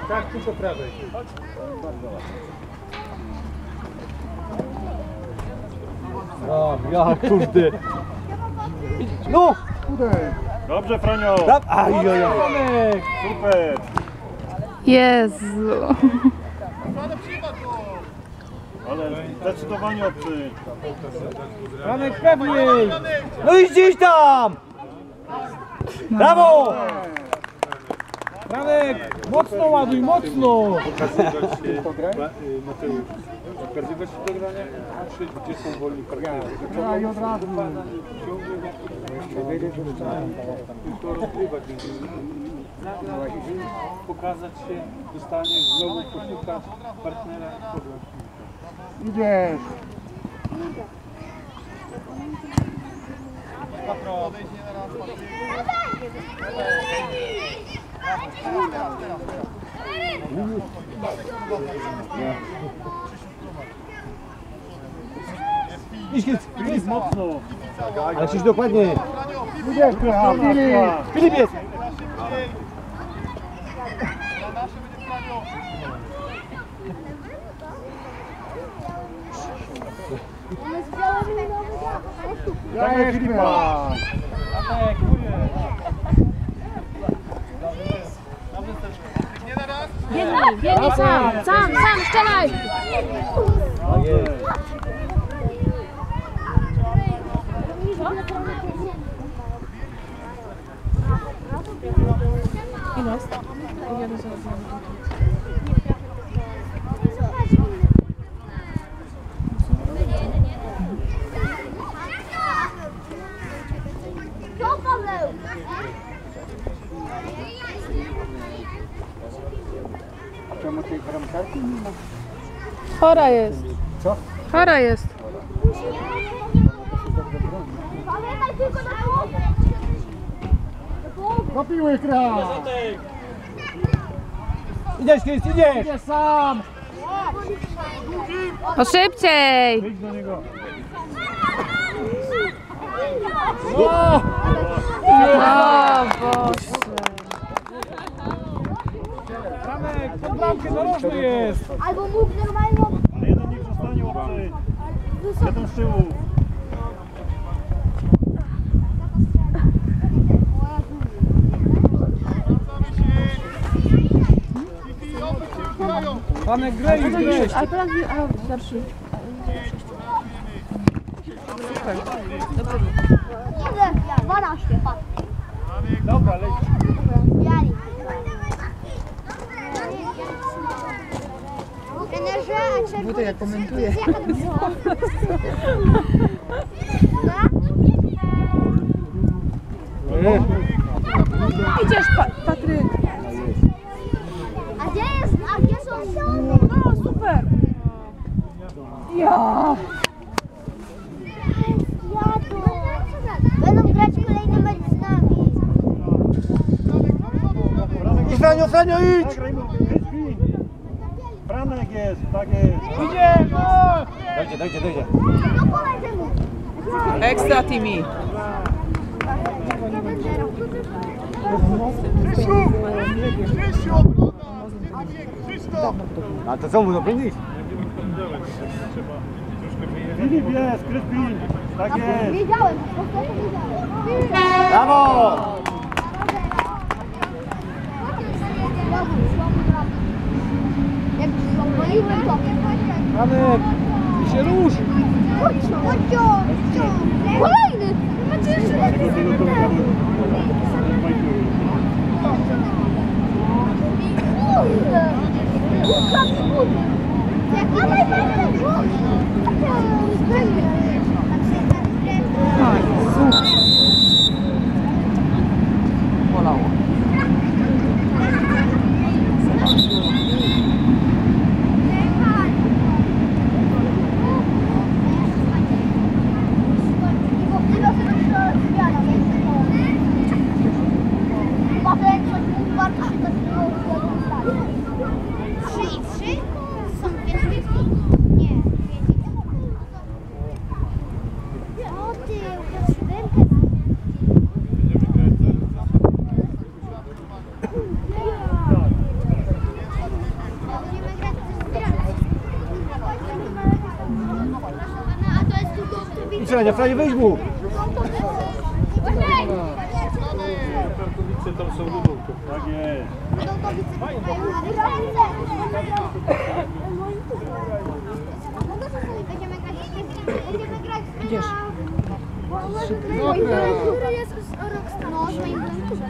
Tak, tylko prawej. O, ja kurde. No! Dobrze, Franio! Super! Jezu. Ale zdecydowanie obcy. Franek pewniej! No i gdzieś tam! Brawo! Franek, mocno ładuj, mocno! Pokazywać się, Mateusz, pokazywać się do grania, patrzeć gdzie są wolni partnerzy. No i od razu. Tylko rozgrywać. Pokazać się, dostanie, znowu poszuka partnera i program. Idziesz! Filip, mocno! Ale coś dokładnie! Idziesz, Filip jest! Dawaj Filipa! Biegnij sam, strzelaj! Czemu tej bramkarki nie ma? Chora jest. Co? Chora jest. Pamiętaj tylko na połowę! Do piły gra! Idziesz, Chris, idziesz! Idziesz sam! No szybciej! Idź do niego! O! O Boże. Franek, pod bramkę narożny jest! Albo mógł normalnie... Ale jeden niech zostanie obcy! Jeden z tyłu! Franek, graj, graj! Ale teraz starszy. Ile? 12, patrz. Dobra, leć! Jali. Trenerze, a czerwony... Budę jak komentuję. Idziesz, Patryk. A gdzie są siony? No super. Ja. Jadą. Będą grać kolejny mecz z nami. I Franio, Franio, idź! Zagraj mu! Kryspin! Franek jest, tak jest! Idzie, no! Dojdzie. No polecę mu. Ekstra Timi. A to co mu dopełnić? Filip jest, Kryspin! Tak jest! Wiedziałem, po prostu wiedziałem. Brawo! Jak zwoliłem to. Franek, i się rusz! Kolejny! Macie jeszcze lepiej Kurde! Łukasz skórny! Dawaj, Bolało. strzelania, wcale wyjdź mu! Tarkowice tam są lubówką. Tak jest. Idziesz. No, z moim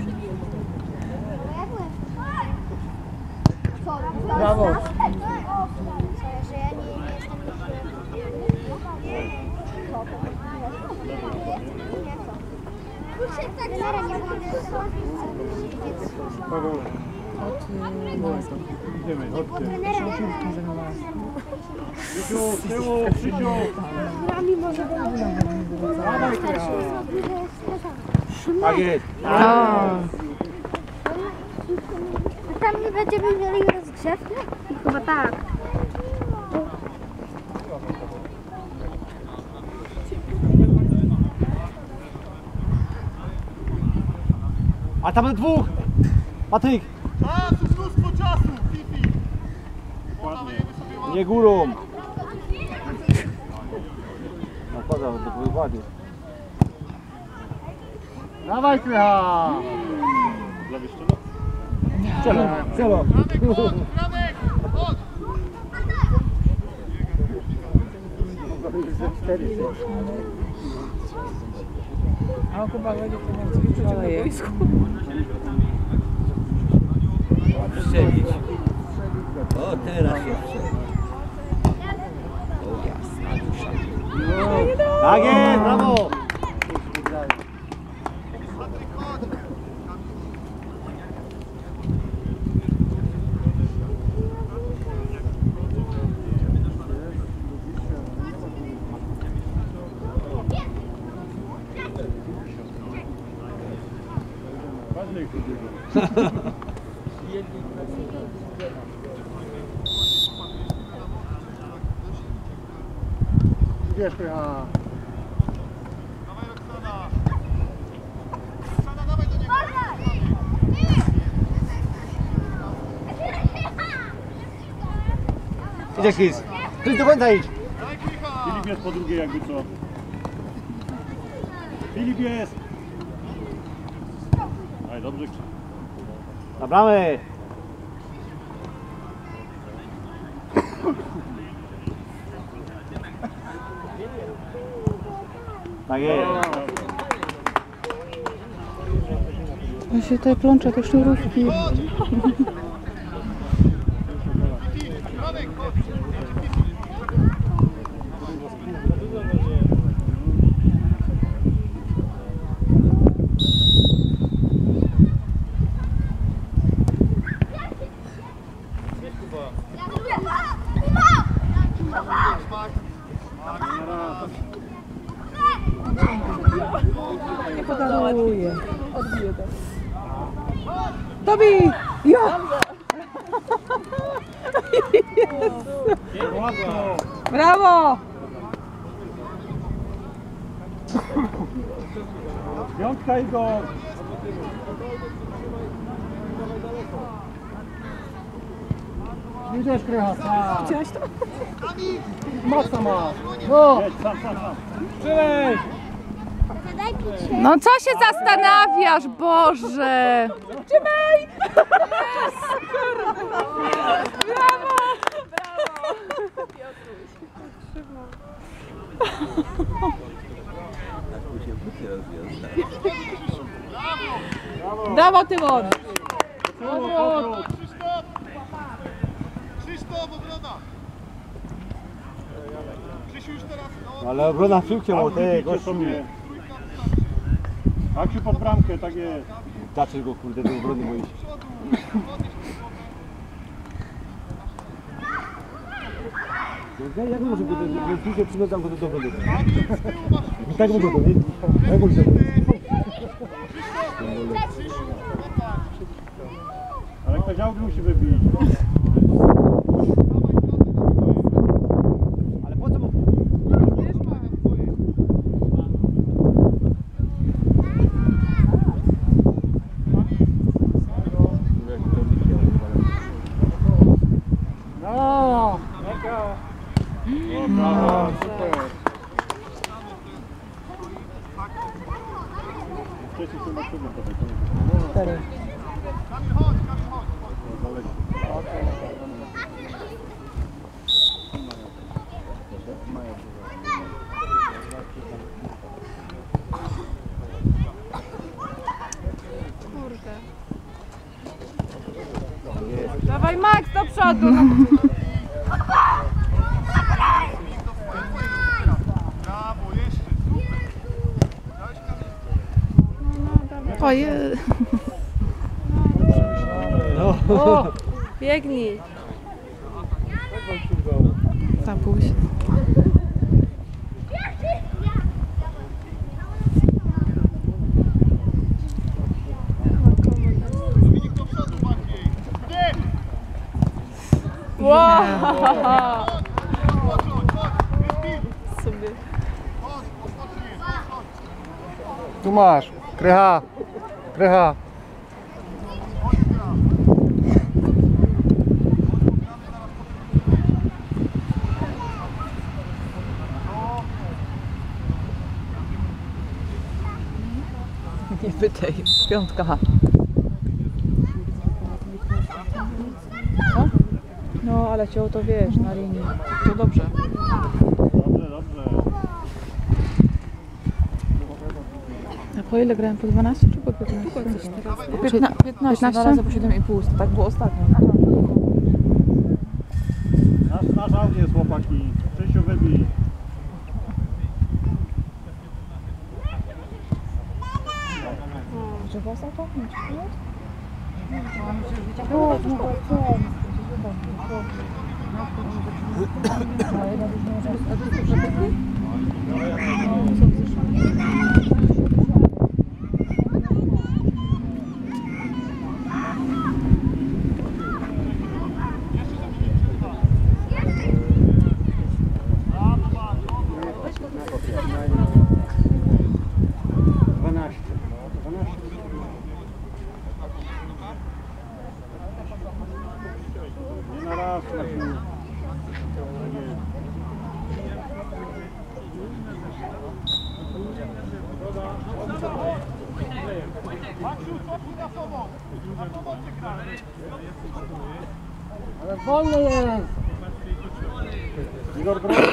Brawo. Że ja nie Paweł. Idziemy, chodźcie. Krzysiu, z tyłu, Krzysiu! Dawaj, Krycha! Tak jest. Tam nie będziemy mieli rozgrzewkę? Chyba tak. A tam dwóch! Patryk! Mnóstwo czasu, Fifi! Nie górą! No poza, to były ładnie. Dawaj, Krycha! Celo, celo! Franek, chodź! A chyba będzie to nie ćwiczyć na boisku. Strzelić. O, teraz jest. O, jasna dusza. Tak jest, brawo! Idziesz, Krycha! Dawaj, Roxana! Roxana, dawaj do niego! Idziesz, Chris! Ty do końca idź! Dawaj, Krycha! Filip jest po drugiej jakby co. Filip jest! Aj, dobrze Krzysiu. Nabramy! Tak jest! Ja się tutaj plączę te sznurówki. Fifi, Franek, chodź! Nie podaruję. Odbiję to. Tobi! Ja! Brawo! Piątka i go! Idziesz, Krycha, sam! Chciałaś to? Mocno masz! No! Jedź, sam, sam, sam! Strzelaj! No co się zastanawiasz, Boże? Trzymaj! Brawo! Brawo, Tymon! Krzysztof! Krzysztof, obrona! Krzysiu już teraz, no. Ale obrona piłkiem o tej gościu mnie. Aksiu pod bramkę, tak jest. Zaczę go kurde do obrony boisz. Jak może go do piłkę przyglądam go do obrony? I tak mogę go, nie? Jak mogę go? Ale kto działkę musi wybić. Ale po co mu? No! Brawo, super. 4. Dawaj Max do przodu! Brawo, jeszcze. Ojej! Biegnij! Tam pójść. Dominik do przodu bardziej. Bieg! Wow! Chodź, Sobie. chodź, chodź. Tu masz, krycha, krycha. Nie pytaj. 5. Co? No, ale cię to wiesz, na linii. To dobrze. A po ile grałem? Po 12 czy po 15? Po 15, 2 razy po 7,5. To tak było ostatnio. Nasz aut jest, chłopaki. Krzysiu wybij. Że was auto? Nie na raz, Krzysiu. Ale wolno jest! Igor, brawo!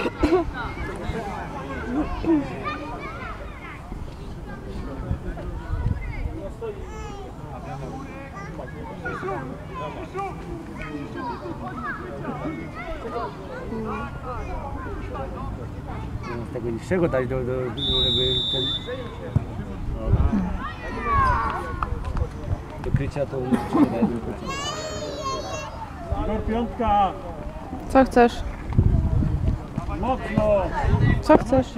Z tego niższego dać żeby ten... Do krycia to Igor, piątka! Co chcesz? Mocno! Co chcesz?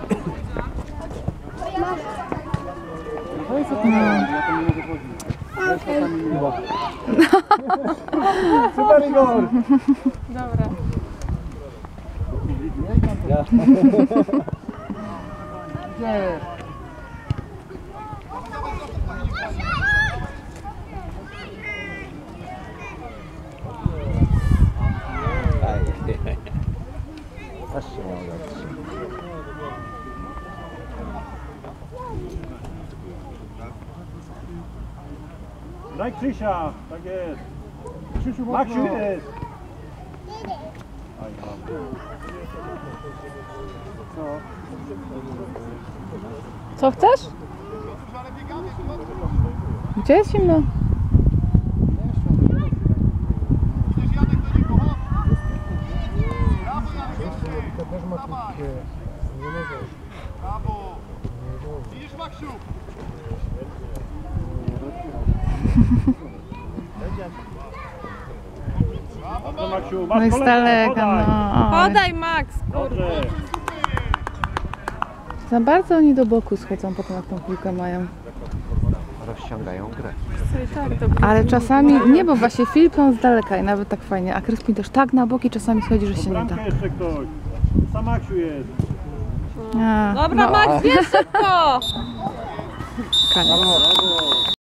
Super, Igor! Dobra. Gdzie? Aż się miał dać. Daj Krzysia, tak jest. Krzysiu, Maksiu jest. Co chcesz? Gdzie jest zimno? Idziesz Janek do niego, ho? Brawo Janek, jeszcze. Dawaj. Brawo. Widzisz Maksiu? Dobrze, Maksiu, No masz i z kolegę, daleka, podaj. no. Podaj Max! Dobrze. Za bardzo oni do boku schodzą potem jak tą piłkę mają. Rozciągają grę. Ale czasami, nie, bo właśnie Filipą z daleka i nawet tak fajnie, a Kryspin też tak na boki czasami schodzi, że się nie da. Bramkę jeszcze ktoś. Sam Maksiu jest. A, Dobra, no. Max, bierz szybko! Koniec.